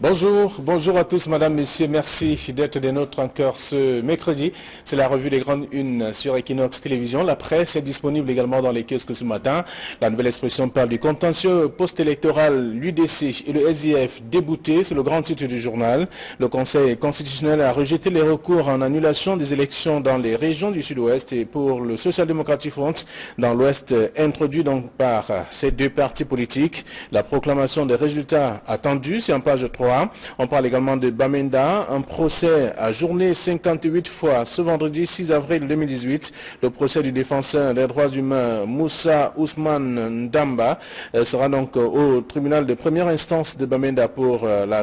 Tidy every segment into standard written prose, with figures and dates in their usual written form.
Bonjour à tous, madame, messieurs, merci d'être des nôtres en cœur ce mercredi. C'est la revue des grandes unes sur Equinox Télévision. La presse est disponible également dans les kiosques ce matin. La nouvelle expression parle du contentieux post-électoral, l'UDC et le SIF déboutés, c'est le grand titre du journal. Le Conseil constitutionnel a rejeté les recours en annulation des élections dans les régions du Sud-Ouest et pour le Social Democratic Front dans l'Ouest, introduit donc par ces deux partis politiques. La proclamation des résultats attendus, c'est en page 3. On parle également de Bamenda, un procès ajourné 58 fois ce vendredi 6 avril 2018. Le procès du défenseur des droits humains Moussa Ousmane Ndamba sera donc au tribunal de première instance de Bamenda pour la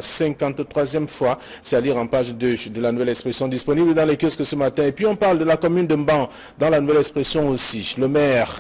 53e fois. C'est à lire en page 2 de la nouvelle expression disponible dans les kiosques ce matin. Et puis on parle de la commune de Mban dans la nouvelle expression aussi. Le maire,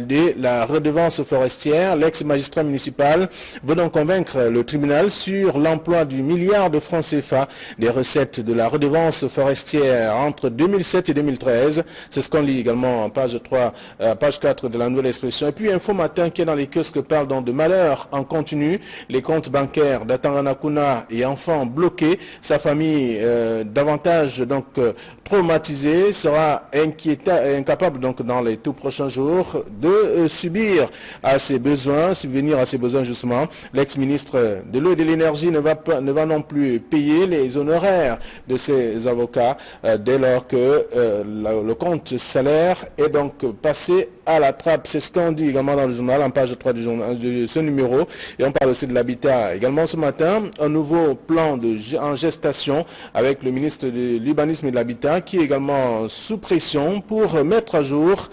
la redevance forestière, l'ex-magistrat municipal veut donc convaincre le tribunal sur l'emploi du milliard de francs CFA des recettes de la redevance forestière entre 2007 et 2013. C'est ce qu'on lit également en page 3, page 4 de la nouvelle expression. Et puis Info Matin qui est dans les kiosques parle donc de malheur en continu. Les comptes bancaires d'Atanganakuna et enfants bloqués. Sa famille davantage donc traumatisée sera incapable donc dans les tout prochains jours de subvenir à ses besoins justement. L'ex-ministre de l'eau et de l'énergie ne va non plus payer les honoraires de ses avocats dès lors que le compte salaire est donc passé à la trappe. C'est ce qu'on dit également dans le journal, en page 3 du journal, de ce numéro. Et on parle aussi de l'habitat. Également ce matin, un nouveau plan en gestation avec le ministre de l'Urbanisme et de l'Habitat qui est également sous pression pour mettre à jour,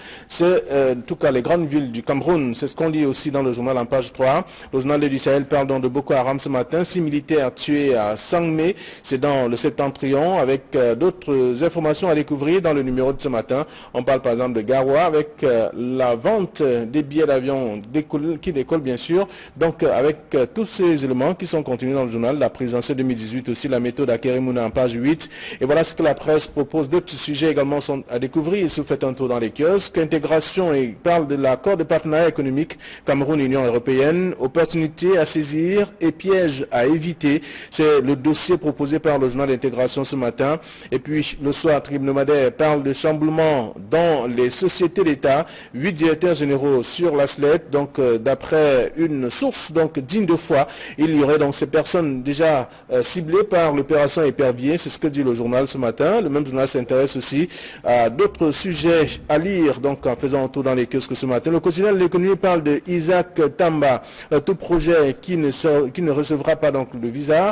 en tout cas les grandes villes du Cameroun. C'est ce qu'on lit aussi dans le journal en page 3. Le journal du Sahel parle donc de Boko Haram ce matin. 6 militaires tués à Sangmé, c'est dans le Septentrion, avec d'autres informations à découvrir dans le numéro de ce matin. On parle par exemple de Garoua avec la vente des billets d'avion qui décollent bien sûr. Donc avec tous ces éléments qui sont contenus dans le journal, la présidentielle 2018 aussi, la méthode à Kérémouna en page 8. Et voilà ce que la presse propose. D'autres sujets également sont à découvrir si vous faites un tour dans les kiosques. Intégration et parle de l'accord de partenariat économique Cameroun-Union européenne, opportunités à saisir et pièges à éviter. C'est le dossier proposé par le journal d'intégration ce matin. Et puis le soir, Tribune Nomadaire parle de chamboulement dans les sociétés d'État. 8 directeurs généraux sur la slette. Donc d'après une source donc digne de foi, il y aurait donc ces personnes déjà ciblées par l'opération Épervier. C'est ce que dit le journal ce matin. Le même journal s'intéresse aussi à d'autres sujets à lire donc en faisant un tour dans les kiosques ce matin. Le quotidien de l'économie parle de Isaac Tamba, tout projet qui ne recevra pas donc le visa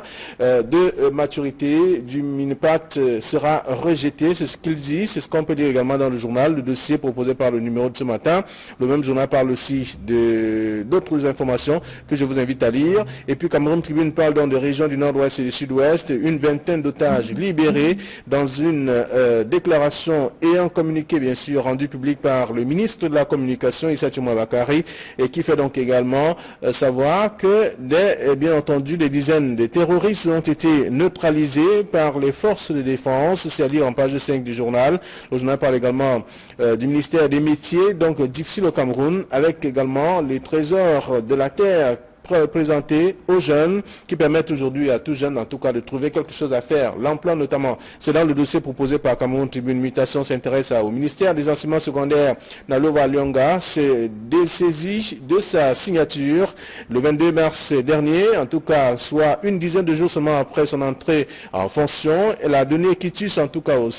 de maturité du Minipat sera rejeté. C'est ce qu'il dit, c'est ce qu'on peut dire également dans le journal, le dossier proposé par le numéro de ce matin. Le même journal parle aussi d'autres informations que je vous invite à lire. Et puis Cameroun Tribune parle donc de régions du nord-ouest et du sud-ouest, une vingtaine d'otages libérés dans une déclaration et un communiqué bien sûr rendu public par le ministre de la Communication Issa Tchouma Bakari et qui fait donc également savoir que bien entendu des dizaines de terroristes ont été neutralisés par les forces de défense. C'est à lire en page 5 du journal. Le journal parle également du ministère des métiers, donc difficile au Cameroun, avec également les trésors de la terre présentés aux jeunes, qui permettent aujourd'hui à tous jeunes en tout cas de trouver quelque chose à faire, l'emploi notamment. C'est dans le dossier proposé par Cameroun Tribune. Mutation s'intéresse au ministère des enseignements secondaires. Nalova Lyonga s'est dessaisi de sa signature le 22 mars dernier, en tout cas soit une dizaine de jours seulement après son entrée en fonction. Elle a donné quitus en tout cas au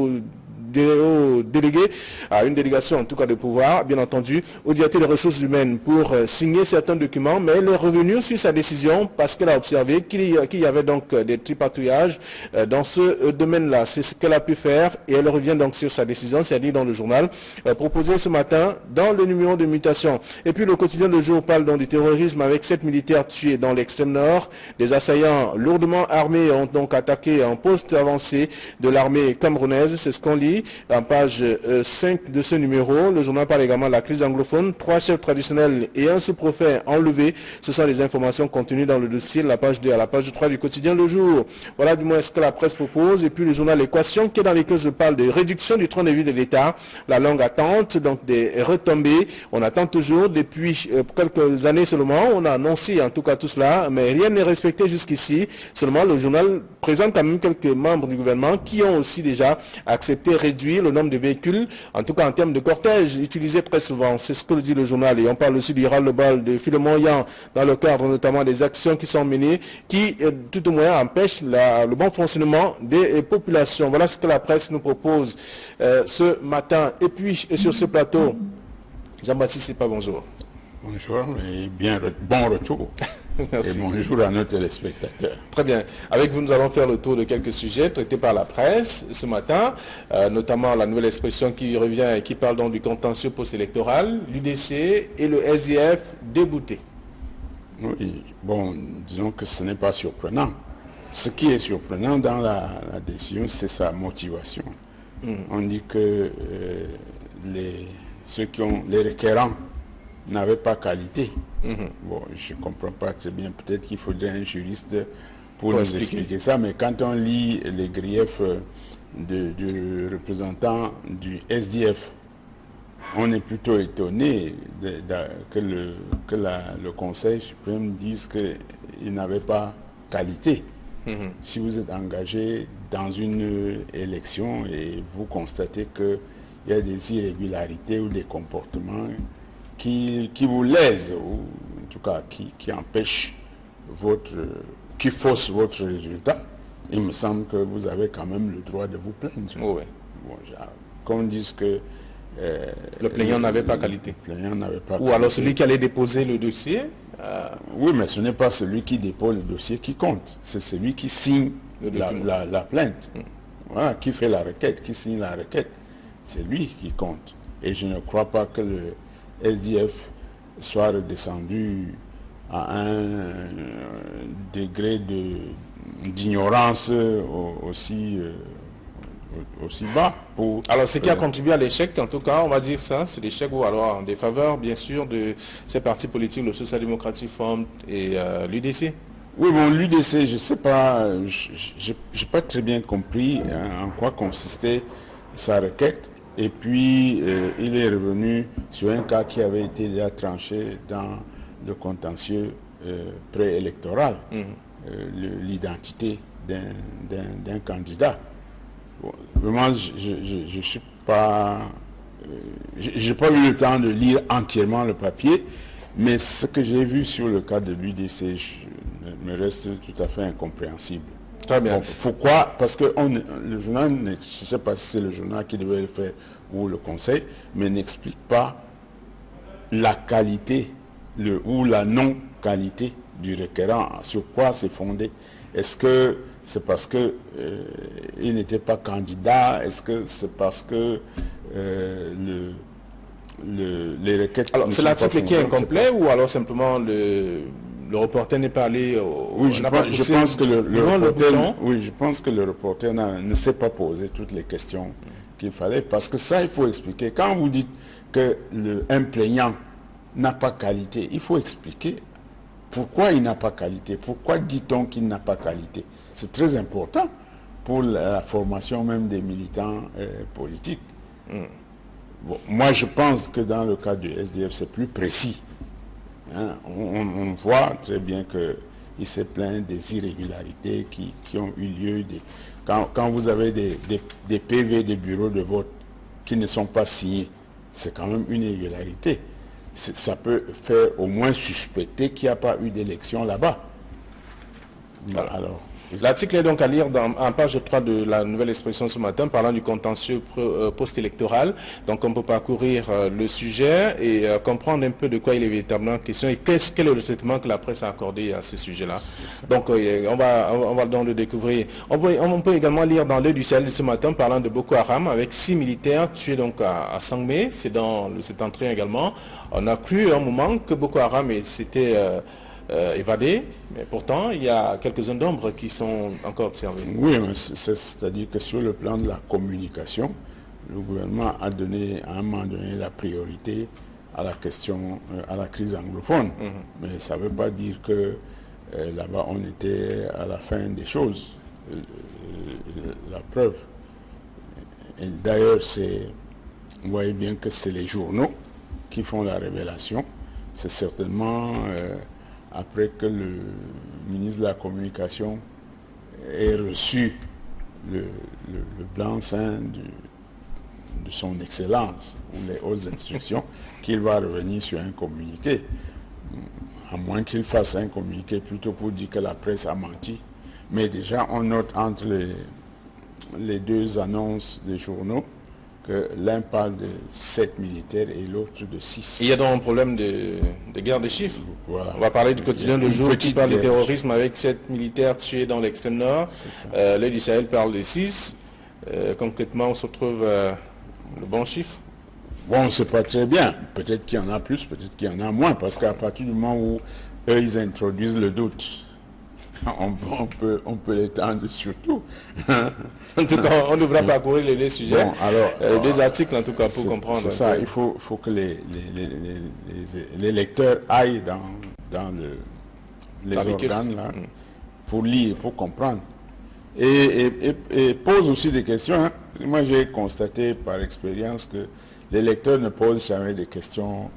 délégué, à une délégation en tout cas de pouvoir, bien entendu, au directeur des ressources humaines pour signer certains documents, mais elle est revenue sur sa décision parce qu'elle a observé qu'il y avait donc des tripatouillages dans ce domaine-là. C'est ce qu'elle a pu faire et elle revient donc sur sa décision, c'est dit dans le journal, proposé ce matin dans le numéro de mutation. Et puis le quotidien de jour parle donc du terrorisme avec 7 militaires tués dans l'extrême nord. Des assaillants lourdement armés ont donc attaqué un poste avancé de l'armée camerounaise, c'est ce qu'on lit. aujourd'hui. En page 5 de ce numéro, le journal parle également de la crise anglophone. 3 chefs traditionnels et un sous-préfet enlevés. Ce sont les informations contenues dans le dossier de la page 2 à la page 3 du quotidien Le Jour. Voilà du moins ce que la presse propose. Et puis le journal L'Équation qui est dans lequel je parle de réduction du train de vie de l'État. La longue attente, donc des retombées. On attend toujours depuis quelques années seulement. On a annoncé en tout cas tout cela, mais rien n'est respecté jusqu'ici. Seulement le journal présente quand même quelques membres du gouvernement qui ont aussi déjà accepté réduire le nombre de véhicules, en tout cas en termes de cortège utilisés très souvent. C'est ce que dit le journal. Et on parle aussi du ras-le-bal de Philemon Yan dans le cadre notamment des actions qui sont menées, qui tout au moins empêchent le bon fonctionnement des populations. Voilà ce que la presse nous propose ce matin. Et puis sur ce plateau, Jean-Baptiste Sipa, bonjour. Bonjour et bon retour. Merci. Et bonjour à nos téléspectateurs. Très bien. Avec vous, nous allons faire le tour de quelques sujets traités par la presse ce matin, notamment la nouvelle expression qui revient et qui parle donc du contentieux post-électoral, l'UDC et le SDF débouté. Oui, bon, disons que ce n'est pas surprenant. Ce qui est surprenant dans la décision, c'est sa motivation. On dit que ceux qui ont les requérants n'avaient pas qualité. Bon, je ne comprends pas très bien. Peut-être qu'il faudrait un juriste pour nous expliquer ça. Mais quand on lit les griefs du représentant du SDF, on est plutôt étonné que le Conseil suprême dise qu'il n'avait pas qualité. Si vous êtes engagé dans une élection et vous constatez qu'il y a des irrégularités ou des comportements qui vous lèsent, ou en tout cas qui empêchent qui faussent votre résultat, il me semble que vous avez quand même le droit de vous plaindre. Oui. Bon, qu'on dise que le plaignant n'avait pas qualité. Ou alors celui qui allait déposer le dossier. Oui, mais ce n'est pas celui qui dépose le dossier qui compte. C'est celui qui signe la plainte. Voilà, qui fait la requête, qui signe la requête. C'est lui qui compte. Et je ne crois pas que le SDF soit redescendu à un degré d'ignorance aussi bas. Alors ce qui a contribué à l'échec, en tout cas, on va dire ça, c'est l'échec ou alors des faveurs, bien sûr, de ces partis politiques, le Social Democratic Front et l'UDC. Oui, bon, l'UDC, je ne sais pas, je n'ai pas très bien compris en quoi consistait sa requête. Et puis, il est revenu sur un cas qui avait été déjà tranché dans le contentieux préélectoral, l'identité d'un candidat. Bon, vraiment, je suis pas... j'ai pas eu le temps de lire entièrement le papier, mais ce que j'ai vu sur le cas de l'UDC me reste tout à fait incompréhensible. Très bien. Bon, pourquoi? Parce que le journal, je ne sais pas si c'est le journal qui devait le faire ou le conseil, mais n'explique pas la qualité ou la non-qualité du requérant. Sur quoi c'est fondé? Est-ce que c'est parce que il n'était pas candidat? Est-ce que c'est parce que les requêtes... Alors c'est l'article qui est incomplet ou alors simplement le reporter n'est pas allé oui, je pense que je pense que le reporter ne s'est pas posé toutes les questions qu'il fallait, parce que ça, il faut expliquer. Quand vous dites que un plaignant n'a pas qualité, il faut expliquer pourquoi il n'a pas qualité. Pourquoi dit-on qu'il n'a pas qualité? C'est très important pour la formation même des militants politiques. Bon, moi, je pense que dans le cas du SDF, c'est plus précis. Hein, on voit très bien qu'il s'est plaint des irrégularités qui ont eu lieu. Quand vous avez des PV des bureaux de vote qui ne sont pas signés, c'est quand même une irrégularité. Ça peut faire au moins suspecter qu'il n'y a pas eu d'élection là-bas. Alors, l'article est donc à lire en page 3 de la nouvelle expression ce matin, parlant du contentieux post-électoral. Donc on peut parcourir le sujet et comprendre un peu de quoi il est véritablement question et quel est le traitement que la presse a accordé à ce sujet-là. Donc on va donc le découvrir. On peut également lire dans l'œil du ciel ce matin, parlant de Boko Haram, avec 6 militaires tués donc à Sangmé. C'est dans cet entrée également. On a cru à un moment que Boko Haram s'était évadé, mais pourtant il y a quelques zones d'ombre qui sont encore observées. Oui, c'est-à-dire que sur le plan de la communication, le gouvernement a donné à un moment donné la priorité à la question, à la crise anglophone. Mais ça ne veut pas dire que là-bas on était à la fin des choses. La preuve. Et d'ailleurs, vous voyez bien que c'est les journaux qui font la révélation. C'est certainement après que le ministre de la Communication ait reçu le blanc-seing de son Excellence ou les hautes instructions qu'il va revenir sur un communiqué. À moins qu'il fasse un communiqué plutôt pour dire que la presse a menti. Mais déjà, on note entre les deux annonces des journaux que l'un parle de 7 militaires et l'autre de 6. Il y a donc un problème de guerre des chiffres. Voilà. On va parler du quotidien de jour qui parle de terrorisme avec 7 militaires tués dans l'extrême nord. L'Œil du Sahel parle de 6. Concrètement, on se retrouve le bon chiffre. Bon, on ne sait pas très bien. Peut-être qu'il y en a plus, peut-être qu'il y en a moins, parce qu'à partir du moment où eux, ils introduisent le doute, on peut l'étendre surtout. En tout cas, on devra parcourir les deux sujets, bon, alors, deux articles en tout cas pour comprendre. C'est ça, il faut que les lecteurs aillent dans les organes là, pour lire, pour comprendre. Et pose aussi des questions. Hein. Moi, j'ai constaté par expérience que les lecteurs ne posent jamais des questions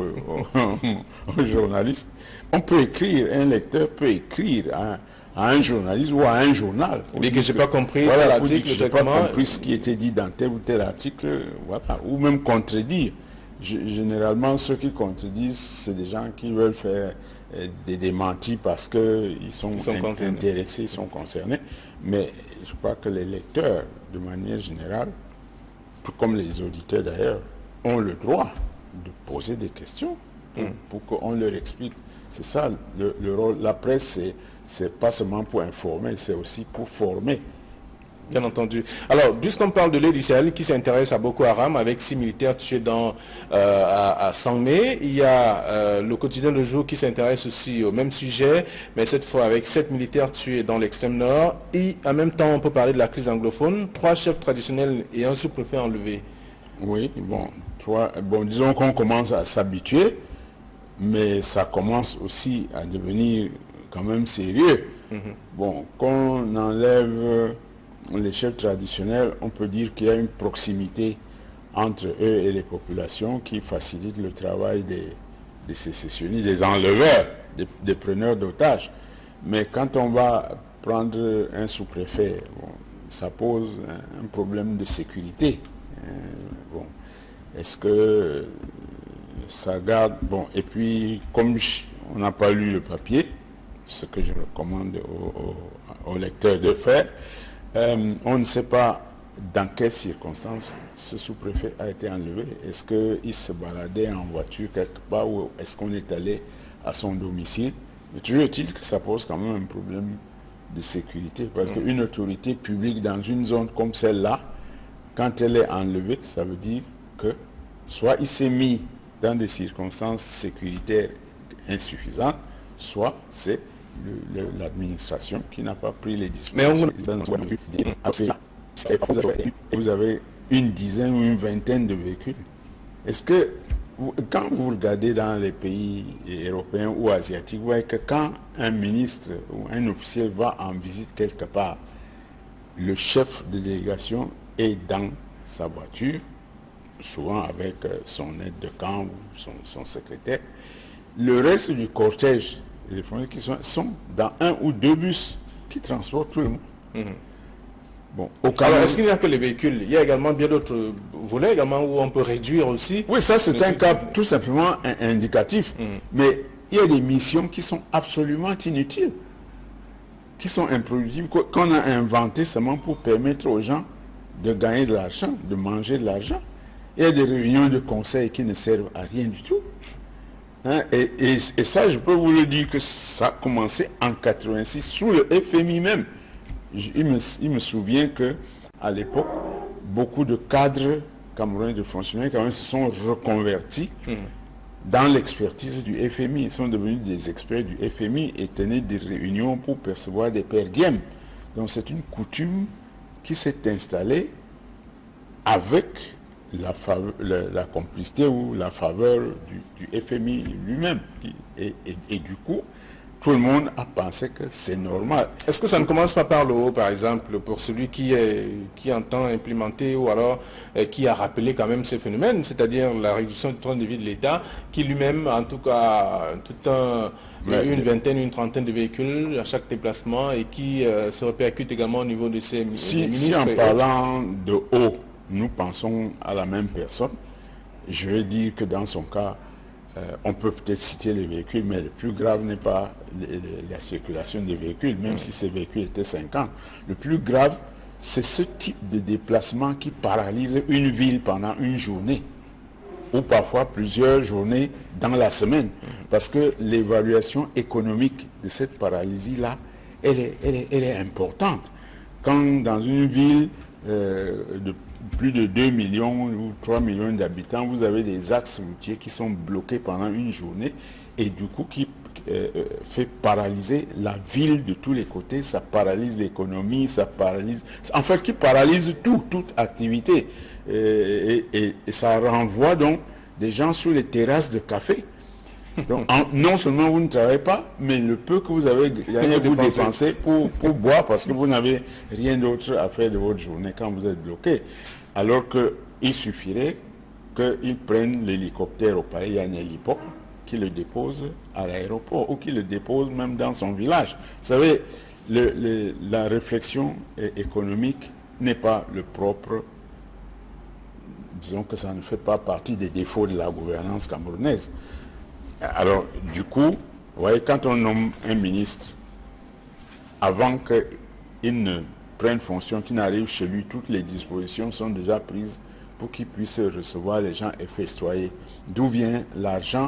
aux journalistes. On peut écrire, un lecteur peut écrire à un journaliste ou à un journal. Mais que je n'ai pas compris voilà, l'article, je n'ai pas compris ce qui était dit dans tel ou tel article, voilà, ou même contredire. Généralement, ceux qui contredisent, c'est des gens qui veulent faire des démentis parce qu'ils sont intéressés, ils sont concernés. Mais je crois que les lecteurs, de manière générale, tout comme les auditeurs d'ailleurs, ont le droit de poser des questions pour qu'on leur explique. C'est ça le rôle. La presse, c'est pas seulement pour informer, c'est aussi pour former. Bien entendu. Alors, puisqu'on parle de l'Œil du Sahel qui s'intéresse à Boko Haram avec 6 militaires tués à Sangmé, il y a le quotidien Le Jour qui s'intéresse aussi au même sujet, mais cette fois avec 7 militaires tués dans l'extrême nord. Et en même temps, on peut parler de la crise anglophone, 3 chefs traditionnels et un sous-préfet enlevés. Oui, bon, disons qu'on commence à s'habituer, mais ça commence aussi à devenir quand même sérieux. Bon, qu'on enlève les chefs traditionnels, on peut dire qu'il y a une proximité entre eux et les populations qui facilite le travail des sécessionnistes, des enleveurs, des preneurs d'otages. Mais quand on va prendre un sous-préfet, bon, ça pose un problème de sécurité. Bon, est-ce que ça garde... Bon, et puis, comme on n'a pas lu le papier, ce que je recommande aux lecteurs de faire, on ne sait pas dans quelles circonstances ce sous-préfet a été enlevé. Est-ce qu'il se baladait en voiture quelque part ou est-ce qu'on est allé à son domicile? Mais toujours est-il que ça pose quand même un problème de sécurité parce qu'une autorité publique dans une zone comme celle-là, quand elle est enlevée, ça veut dire que soit il s'est mis dans des circonstances sécuritaires insuffisantes, soit c'est l'administration qui n'a pas pris les dispositions. Vous avez une dizaine ou une vingtaine de véhicules. Est-ce que, quand vous regardez dans les pays européens ou asiatiques, vous voyez que quand un ministre ou un officiel va en visite quelque part, le chef de délégation est dans sa voiture, souvent avec son aide de camp ou son secrétaire. Le reste du cortège, les Français qui sont dans un ou deux bus qui transportent tout le monde. Bon, alors, est-ce qu'il n'y a que les véhicules? Il y a également bien d'autres volets également où on peut réduire aussi. Oui, ça c'est un cas tout simplement indicatif. Mais il y a des missions qui sont absolument inutiles, qui sont improductives, qu'on a inventées seulement pour permettre aux gens de gagner de l'argent, de manger de l'argent. Il y a des réunions de conseil qui ne servent à rien du tout. Hein, et ça, je peux vous le dire que ça a commencé en 86 sous le FMI même. Il me souvient qu'à l'époque, beaucoup de cadres camerounais, de fonctionnaires quand même se sont reconvertis dans l'expertise du FMI. Ils sont devenus des experts du FMI et tenaient des réunions pour percevoir des per diem. Donc c'est une coutume qui s'est installée avec la complicité ou la faveur du FMI lui-même. Et du coup, tout le monde a pensé que c'est normal. Est-ce que ça ne commence pas par le haut, par exemple, pour celui qui entend implémenter ou alors qui a rappelé quand même ces phénomènes, c'est-à-dire la réduction du train de vie de l'État, qui lui-même, en tout cas, une vingtaine, une trentaine de véhicules à chaque déplacement et qui se répercute également au niveau de ces ministres. Si en parlant de haut, nous pensons à la même personne, je vais dire que dans son cas, on peut peut-être citer les véhicules, mais le plus grave n'est pas la circulation des véhicules, même si ces véhicules étaient 50. Le plus grave, c'est ce type de déplacement qui paralyse une ville pendant une journée, ou parfois plusieurs journées dans la semaine. Parce que l'évaluation économique de cette paralysie-là, elle est importante. Quand dans une ville de plus de 2 millions ou 3 millions d'habitants, vous avez des axes routiers qui sont bloqués pendant une journée et du coup qui fait paralyser la ville de tous les côtés, ça paralyse l'économie, ça paralyse, en fait qui paralyse toute activité et ça renvoie donc des gens sur les terrasses de café. Donc, non seulement vous ne travaillez pas, mais le peu que vous avez gagné, vous dépensez pour boire parce que vous n'avez rien d'autre à faire de votre journée quand vous êtes bloqué. Alors qu'il suffirait qu'ils prennent l'hélicoptère au palais, il y a un héliport qui le dépose à l'aéroport ou qui le dépose même dans son village. Vous savez, la réflexion économique n'est pas le propre, disons que ça ne fait pas partie des défauts de la gouvernance camerounaise. Alors, du coup, vous voyez, quand on nomme un ministre, avant qu'il ne prenne fonction, qu'il n'arrive chez lui, toutes les dispositions sont déjà prises pour qu'il puisse recevoir les gens et festoyer. D'où vient l'argent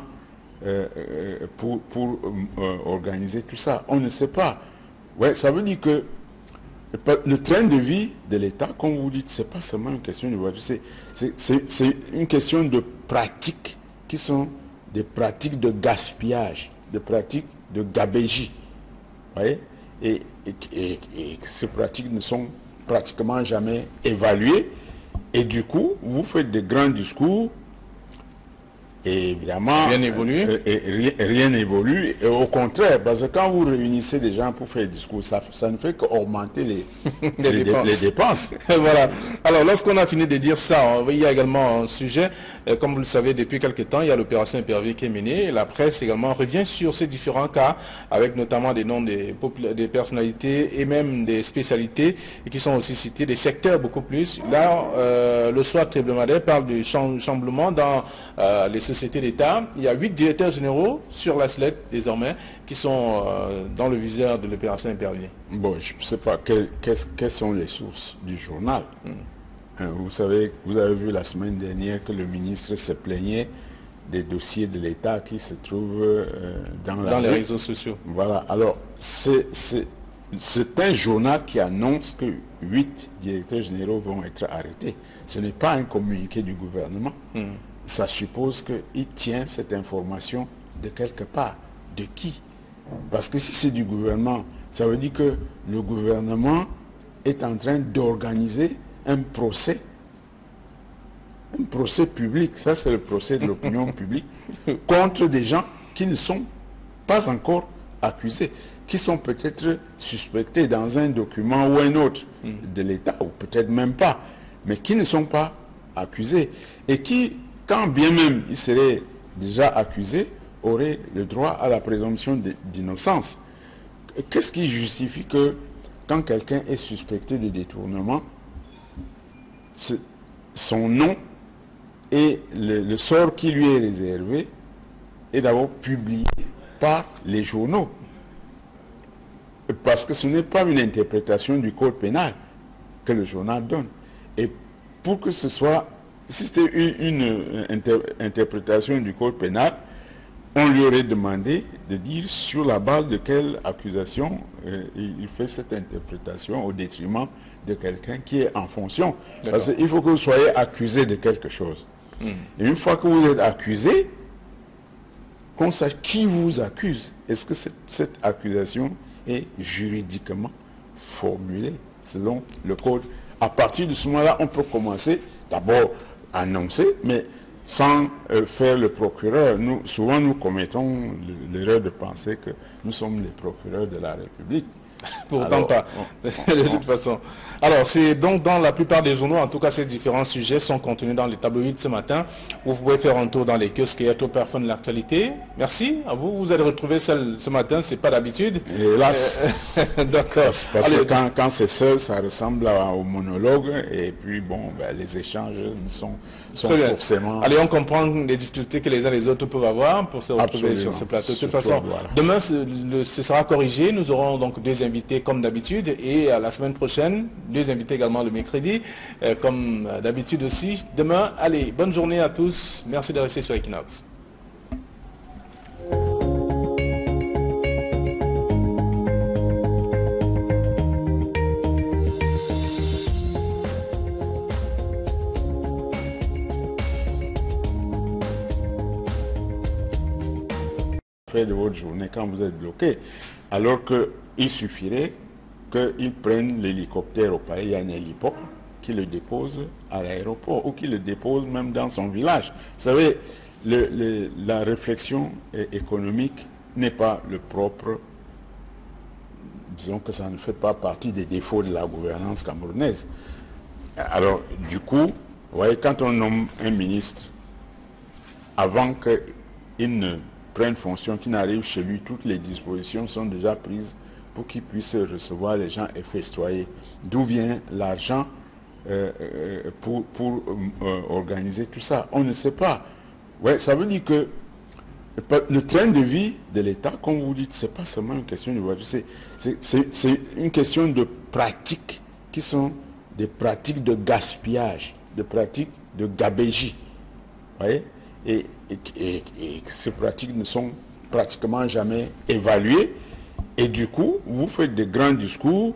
pour organiser tout ça? On ne sait pas. Ouais, ça veut dire que le train de vie de l'État, comme vous dites, ce n'est pas seulement une question de voiture, c'est une question de pratiques qui sont des pratiques de gaspillage, des pratiques de gabégie. Voyez? Et ces pratiques ne sont pratiquement jamais évaluées. Et du coup, vous faites de grands discours et évidemment, rien n'évolue. Rien n'évolue. Et au contraire, parce que quand vous réunissez des gens pour faire des discours, ça ne fait qu'augmenter les dépenses. Voilà. Alors, lorsqu'on a fini de dire ça, il y a également un sujet, comme vous le savez, depuis quelques temps, il y a l'opération Épervier qui est menée. La presse également revient sur ces différents cas, avec notamment des noms des personnalités et même des spécialités qui sont aussi cités, des secteurs beaucoup plus. Là, le soir hebdomadaire parle du chamboulement dans les sociétés d'État. Il y a 8 directeurs généraux sur la sellette désormais qui sont dans le viseur de l'opération Épervier. Bon, je ne sais pas quelles sont les sources du journal. Vous savez, vous avez vu la semaine dernière que le ministre se plaignait des dossiers de l'État qui se trouvent dans les réseaux sociaux. Voilà. Alors, c'est un journal qui annonce que 8 directeurs généraux vont être arrêtés. Ce n'est pas un communiqué du gouvernement. Ça suppose qu'il tient cette information de quelque part. De qui? Parce que si c'est du gouvernement, ça veut dire que le gouvernement est en train d'organiser un procès public, ça c'est le procès de l'opinion publique, contre des gens qui ne sont pas encore accusés, qui sont peut-être suspectés dans un document ou un autre de l'État, ou peut-être même pas, mais qui ne sont pas accusés, et qui, quand bien même ils seraient déjà accusés, auraient le droit à la présomption d'innocence. Qu'est-ce qui justifie que, quand quelqu'un est suspecté de détournement, son nom et le sort qui lui est réservé est d'abord publié par les journaux? Parce que ce n'est pas une interprétation du code pénal que le journal donne. Et pour que ce soit, si c'était une interprétation du code pénal, on lui aurait demandé de dire sur la base de quelle accusation il fait cette interprétation au détriment de quelqu'un qui est en fonction. Parce qu'il faut que vous soyez accusé de quelque chose. Et une fois que vous êtes accusé, qu'on sache qui vous accuse. Est-ce que cette accusation est juridiquement formulée selon le code? À partir de ce moment-là, on peut commencer d'abord annoncer, mais sans faire le procureur. Souvent nous commettons l'erreur de penser que nous sommes les procureurs de la République. Pourtant pas, de toute façon. Alors, c'est donc dans la plupart des journaux, en tout cas, ces différents sujets sont contenus dans les tabloïds ce matin. Vous pouvez faire un tour dans les kiosques et être au parfum de l'actualité. Merci à vous. Vous allez retrouver celle ce matin, c'est pas d'habitude. Hélas, d'accord. Parce que quand c'est seul, ça ressemble au monologue. Et puis, bon, ben, les échanges sont forcément... Allez, on comprend les difficultés que les uns et les autres peuvent avoir pour se retrouver sur ce plateau. De toute façon, voilà. Demain, ce sera corrigé. Nous aurons donc deux invités comme d'habitude. Et à la semaine prochaine, deux invités également le mercredi, comme d'habitude aussi. Demain, allez, bonne journée à tous. Merci de rester sur Equinox. De votre journée quand vous êtes bloqué, alors qu'il suffirait qu'ils prennent l'hélicoptère au palais. Il y a un héliport qui le dépose à l'aéroport ou qui le dépose même dans son village. Vous savez, la réflexion économique n'est pas le propre, disons que ça ne fait pas partie des défauts de la gouvernance camerounaise. Alors du coup, vous voyez, quand on nomme un ministre, avant qu'il ne prenne fonction, qu'il n'arrive chez lui, toutes les dispositions sont déjà prises pour qu'il puisse recevoir les gens et festoyer. D'où vient l'argent pour organiser tout ça? On ne sait pas. Ouais, ça veut dire que le train de vie de l'État, comme vous dites, c'est pas seulement une question de voiture, c'est une question de pratiques qui sont des pratiques de gaspillage, des pratiques de gabégie. Vous voyez? Et ces pratiques ne sont pratiquement jamais évaluées. Et du coup, vous faites des grands discours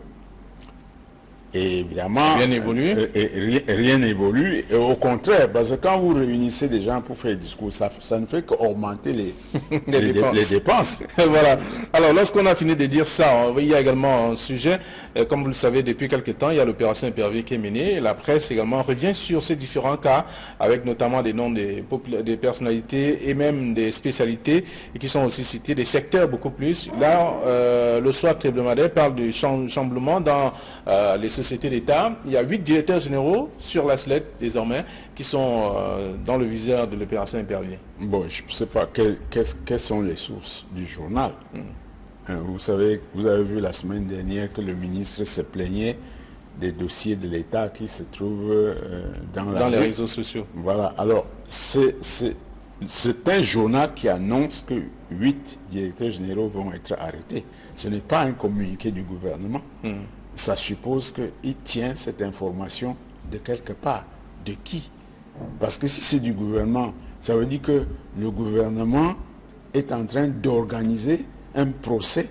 et évidemment, rien n'évolue. Rien n'évolue. Et au contraire, parce que quand vous réunissez des gens pour faire des discours, ça ne fait qu'augmenter les dépenses. Voilà. Alors, lorsqu'on a fini de dire ça, il y a également un sujet. Comme vous le savez, depuis quelques temps, il y a l'opération Épervier qui est menée. Et la presse également revient sur ces différents cas, avec notamment des noms des personnalités et même des spécialités qui sont aussi cités, des secteurs beaucoup plus. Là, le soir hebdomadaire parle du chamboulement dans les sociétés d'État. Il y a 8 directeurs généraux sur la slette désormais qui sont dans le viseur de l'opération Épervier. Bon, je ne sais pas quelles sont les sources du journal. Vous savez, vous avez vu la semaine dernière que le ministre se plaignait des dossiers de l'État qui se trouvent dans les réseaux sociaux. Voilà. Alors, c'est un journal qui annonce que 8 directeurs généraux vont être arrêtés. Ce n'est pas un communiqué du gouvernement. Ça suppose qu'il tient cette information de quelque part. De qui? Parce que si c'est du gouvernement, ça veut dire que le gouvernement est en train d'organiser un procès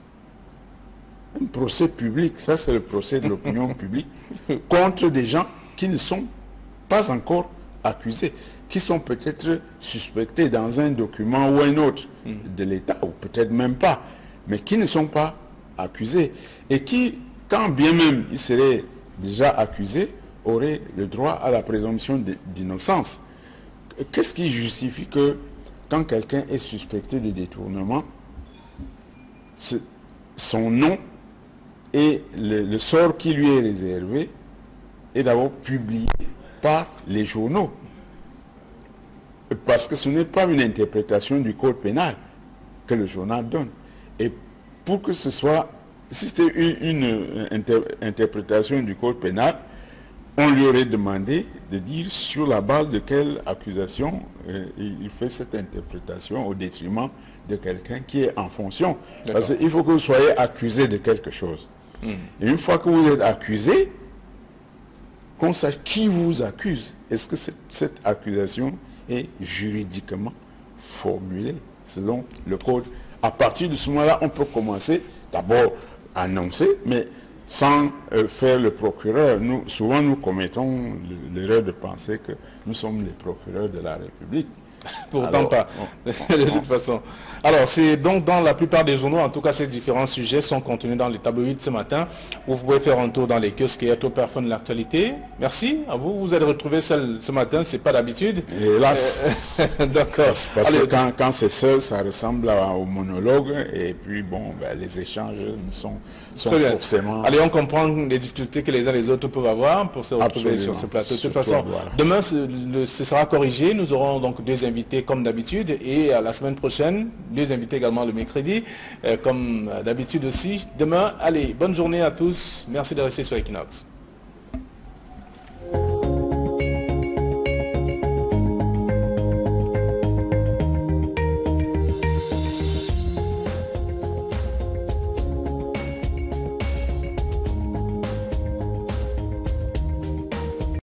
public, ça c'est le procès de l'opinion publique, contre des gens qui ne sont pas encore accusés, qui sont peut-être suspectés dans un document ou un autre de l'État, ou peut-être même pas, mais qui ne sont pas accusés, et qui, quand bien même ils seraient déjà accusés, auraient le droit à la présomption d'innocence. Qu'est-ce qui justifie que, quand quelqu'un est suspecté de détournement, son nom et le sort qui lui est réservé est d'abord publié par les journaux? Parce que ce n'est pas une interprétation du code pénal que le journal donne. Et pour que ce soit, si c'était une interprétation du code pénal, on lui aurait demandé de dire sur la base de quelle accusation il fait cette interprétation au détriment de quelqu'un qui est en fonction. Parce qu'il faut que vous soyez accusé de quelque chose. Et une fois que vous êtes accusé, qu'on sache qui vous accuse. Est-ce que cette accusation est juridiquement formulée selon le code? À partir de ce moment-là, on peut commencer d'abord à annoncer, mais sans faire le procureur. Souvent nous commettons l'erreur de penser que nous sommes les procureurs de la République. Pourtant pas, de toute façon. Alors, c'est donc dans la plupart des journaux, en tout cas, ces différents sujets sont contenus dans les tabloïds ce matin, où vous pouvez faire un tour dans les kiosques et être au parfum de l'actualité. Merci à vous. Vous allez retrouver celle ce matin, c'est pas d'habitude. Et là, d'accord. Parce que quand c'est seul, ça ressemble au monologue, et puis bon, ben, les échanges sont forcément... Allez, on comprend les difficultés que les uns et les autres peuvent avoir pour se retrouver sur ce plateau. De toute façon, demain, ce sera corrigé. Nous aurons donc deux invités comme d'habitude, et la semaine prochaine, deux invités également le mercredi, comme d'habitude aussi. Demain, allez, bonne journée à tous. Merci de rester sur Equinox.